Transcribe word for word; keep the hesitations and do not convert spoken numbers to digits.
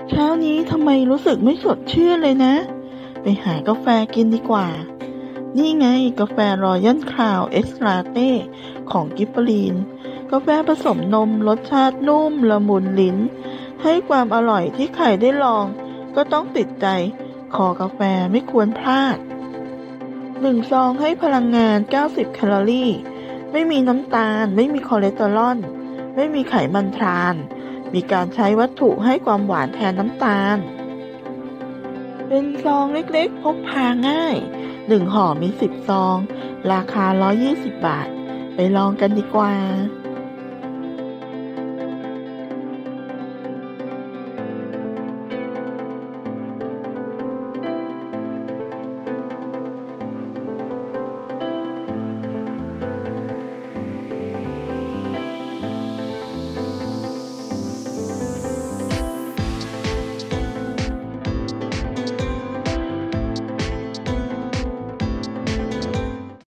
เช้านี้ทำไมรู้สึกไม่สดชื่นเลยนะไปหากาแฟกินดีกว่านี่ไงกาแฟรอยัลคราวเอ็กซ์ลาเต้ของกิฟเฟอรีนกาแฟผสมนมรสชาตินุ่มละมุนลิ้นให้ความอร่อยที่ใครได้ลองก็ต้องติดใจคอกาแฟไม่ควรพลาดหนึ่งซองให้พลังงานเก้าสิบแคลอรี่ไม่มีน้ำตาลไม่มีคอเลสเตอรอลไม่มีไขมันทรานมีการใช้วัตถุให้ความหวานแทนน้ำตาลเป็นซองเล็กๆพกพาง่ายหนึ่งห่อมีสิบซองราคาหนึ่งร้อยยี่สิบบาทไปลองกันดีกว่า